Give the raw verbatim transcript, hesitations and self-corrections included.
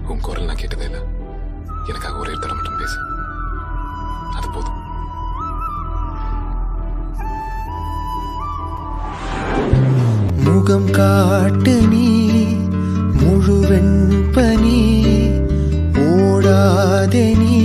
உன் குரல் நான் கேட்டதே இல்லை. எனக்காக ஒரே தடவை மட்டும் பேசு, அது போதும். முகம் காட்டு நீ முழுவெண் பனி ஓடாதே நீ